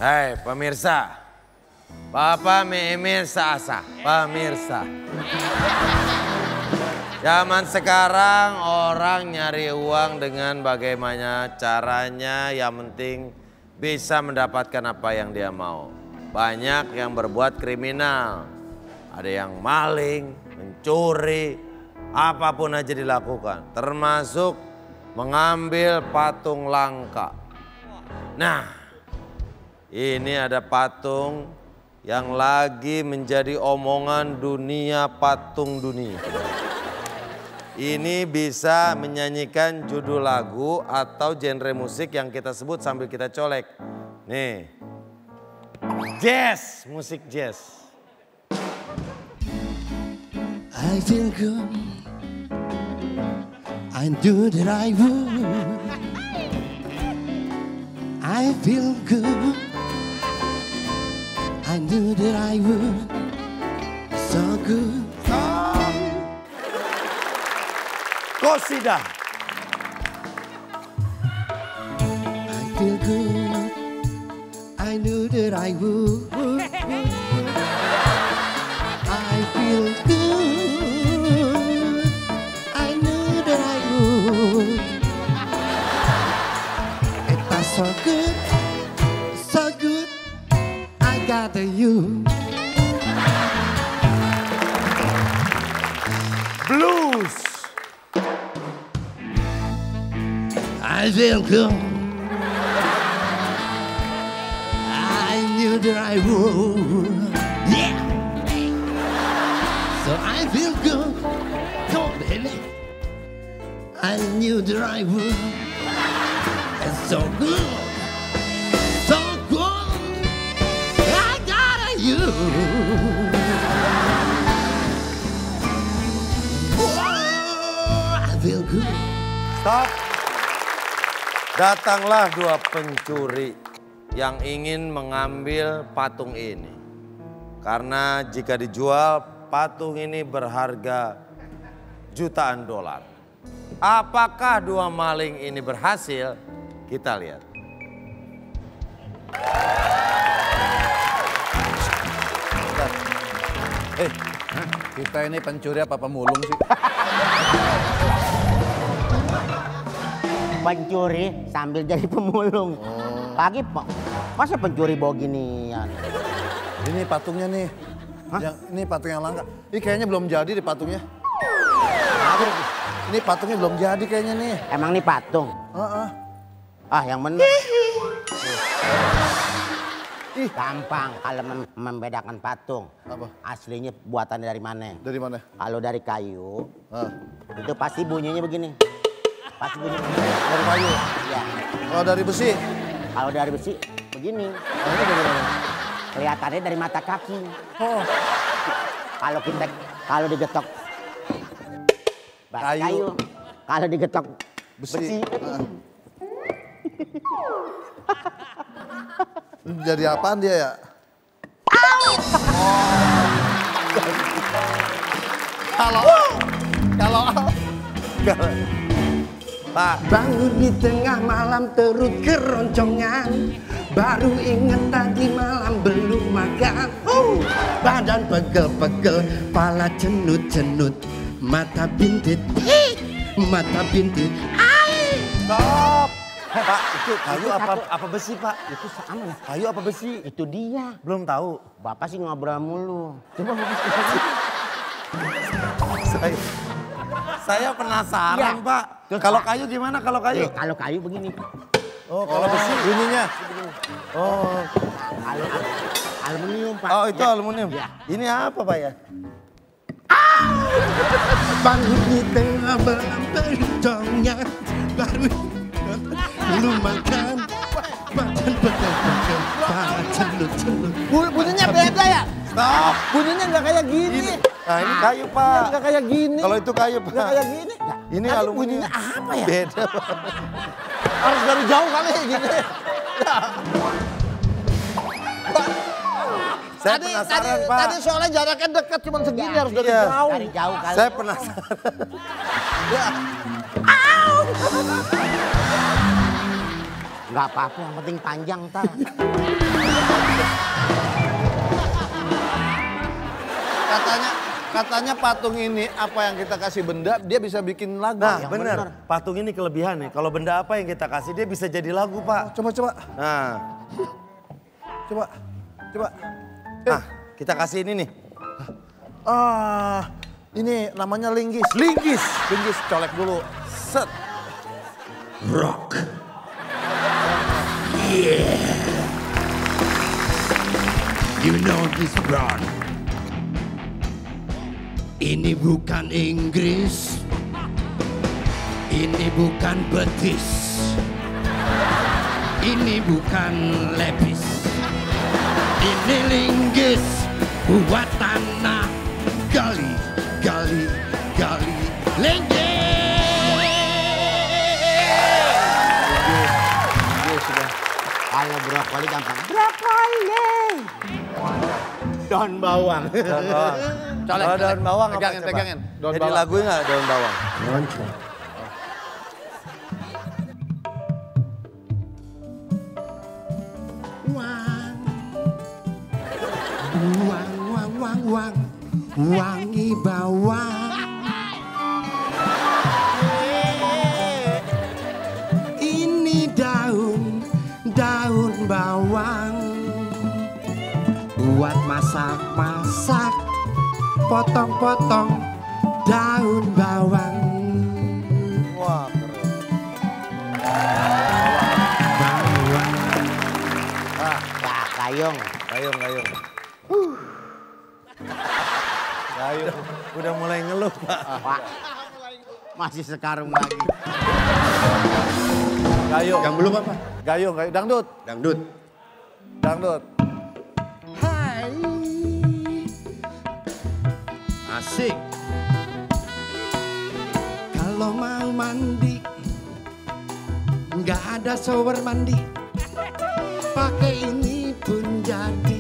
Hai pemirsa, Bapak Pemirsa Asa, pemirsa. Zaman sekarang orang nyari uang dengan bagaimana caranya, yang penting bisa mendapatkan apa yang dia mau. Banyak yang berbuat kriminal, ada yang maling, mencuri, apapun aja dilakukan. Termasuk mengambil patung langka. Nah, ini ada patung yang lagi menjadi omongan dunia patung dunia. Ini bisa menyanyikan judul lagu atau genre musik yang kita sebut sambil kita colek. Nih, jazz, musik jazz. I feel good, I knew that I would. I feel good, I knew that I would. So good. Qasidah. I feel good, I knew that I would. I feel good, I knew that I would. It was so good, I got you. Blues. I feel good, I knew that I would. Yeah. So I feel good, come on baby. I knew that I would. It's so good, I got you. Oh, I feel good. Stop. Datanglah dua pencuri yang ingin mengambil patung ini. Karena jika dijual, patung ini berharga jutaan dolar. Apakah dua maling ini berhasil? Kita lihat. Kita ini pencuri apa pemulung sih? Pencuri sambil jadi pemulung. Lagi masa pencuri bawa ginian? Ini patungnya nih. Ini patung yang langka. Ini kayaknya belum jadi di patungnya. Ini patungnya belum jadi kayaknya nih. Emang nih patung? Ah, yang bener. Gampang kalau membedakan patung. Apa? Aslinya buatannya dari mana? Dari mana? Kalau dari kayu, itu pasti bunyinya begini. Pasti bunyi. Dari kayu? Iya. Kalau dari besi? Kalau dari besi, begini. Ini dari mana? Kelihatannya dari mata kaki. Oh. Kalau digetok kayu. Kalau digetok besi. Jadi apaan dia ya? Kalau Pak, Bangun di tengah malam terus keroncongan. Baru inget tadi malam belum makan. Badan pegel-pegel, pala cenut-cenut. Mata bintit, mata bintit. stop. Pak, itu kayu apa besi, Pak? Itu sama ya? Kayu apa besi? Itu dia. Belum tahu. Bapak sih ngobrol mulu. Coba Saya penasaran, Iya. Pak. Kalau kayu gimana kalau kayu? kalau kayu begini. Oh, kalau besi ininya. Oh, Aluminium, Pak. oh itu Ya. aluminium. Ya. Ini apa, Pak ya? Bangun di tengah malam bencongnya. Baru belum makan. Badan pegel-pegel, pala cenut-cenut. Bunyinya beda ya? Stop. Bunyinya nggak kayak gini. Nah, ini kayu, Pak. Nggak kayak gini. Kalau itu kayu, Pak. Nggak kayak gini. Ini Tapi aluminium. bunyinya apa ya? Beda, Pak. Harus dari jauh kali gini. Saya penasaran, Pak. Tadi soalnya jaraknya dekat, cuma segini harus dari Iya. jauh. Dari jauh kali. Saya penasaran. Ya. Nggak apa-apa, yang penting panjang ntar. Katanya patung ini apa yang kita kasih benda dia bisa bikin lagu. Nah yang bener, bener. patung ini kelebihan nih. Kalau benda apa yang kita kasih dia bisa jadi lagu Pak. Coba. Nah, Coba. nah kita kasih ini nih. Ini namanya linggis. Linggis. Linggis, colek dulu. Set. Rock. Yeah. You know this broad. Ini bukan Inggris. Ini bukan betis. Ini bukan lepis. Ini linggis buat tanah gali linggis. Kalau brokoli gampang. Brokoli. Daun bawang. Daun bawang. Colek, Kalau daun bawang apa pegangin, coba? pegangin. Daun Jadi bawang. lagunya nggak daun bawang? Wangi bawang. Ini daun bawang. Buat masak-masak, potong-potong daun bawang. Wah keren. Bawang. Wah, Kayong. Gayung. Gayung. Udah mulai ngeluh Pak. Pak, masih sekarung lagi. Gayung. Yang belum apa? Gayung. Dangdut. Dangdut. Hai. Asik. Kalau mau mandi, nggak ada shower mandi. Pakai ini pun jadi.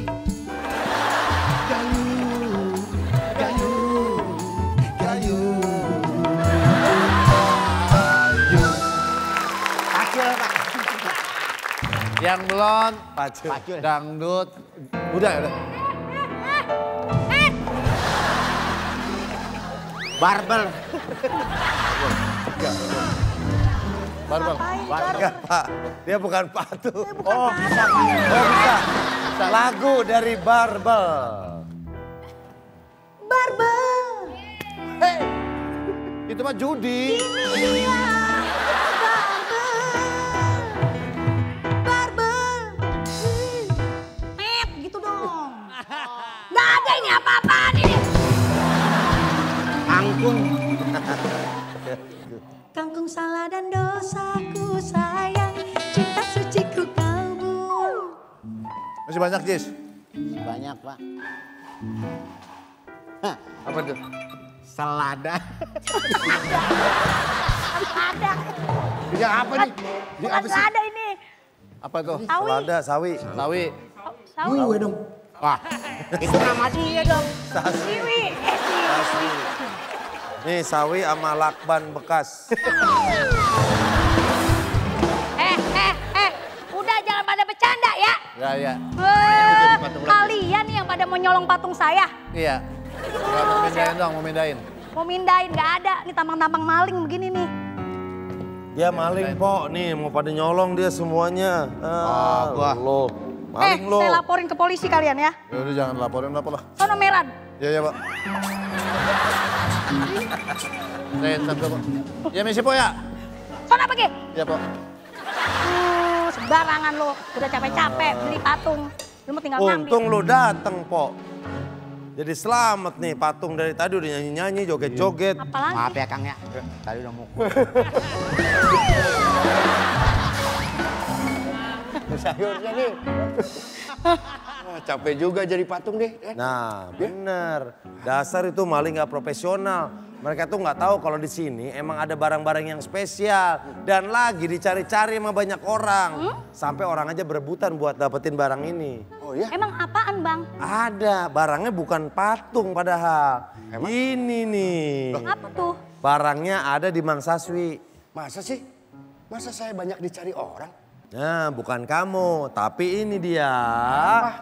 Pacul, Pak. Yang belum. Pacul. Dangdut. Udah. Barbel. Barbel. Enggak Pak, dia bukan patung. Oh, bisa. Lagu dari Barbel. Barbel. Hey, itu mah judi. Iya. Barbel. Pep gitu dong. Nggak ada ini apa-apaan ini. Angkung. Kangkung salah dan dosaku sayang, cinta suciku kabur. Masih banyak, Jis. Banyak, Pak. Apa tuh? Selada. Ada. Ini apa nih? Ini Bukan apa sih? ada ini. Apa tuh? Sawi. Selada, sawi. Sawi. Sawi. Gue dong. Wah, itu nama dia dong. Siwi. Sawi. Nih sawi sama lakban bekas. Udah jangan pada bercanda ya. Ya. Kalian nih yang pada mau nyolong patung saya. Iya. Mau mindahin dong, mau mindahin. Mau mindahin nggak ada. Nih tampang-tampang maling begini nih. Dia maling Pok, nih mau pada nyolong dia semuanya. Wah. Lo, maling lo. Saya laporin ke polisi kalian ya. Ya udah jangan laporin apa lah. Sono Meran. Ya, Pak. Saya sampai Pak. Ya misi Po ya. Sono pergi. Ya Pak. Sembarangan lo. Udah capek-capek beli patung. Lu mau tinggal ngambil. Untung lo dateng Pok. Jadi selamat nih patung dari tadi udah nyanyi-nyanyi, joget-joget. Apalagi? Maaf ya Kang ya. Tadi udah mukul. Sayurnya nih. Capek juga jadi patung deh. Nah bener, dasar itu maling gak profesional. Mereka tuh nggak tahu kalau di sini emang ada barang-barang yang spesial. Dan lagi dicari-cari sama banyak orang. Sampai orang aja berebutan buat dapetin barang ini. Oh ya? Emang apaan bang? Ada, barangnya bukan patung padahal. Ini nih. Apa tuh? Barangnya ada di Mang Saswi. Masa sih? Masa saya banyak dicari orang? Nah, bukan kamu, tapi ini dia.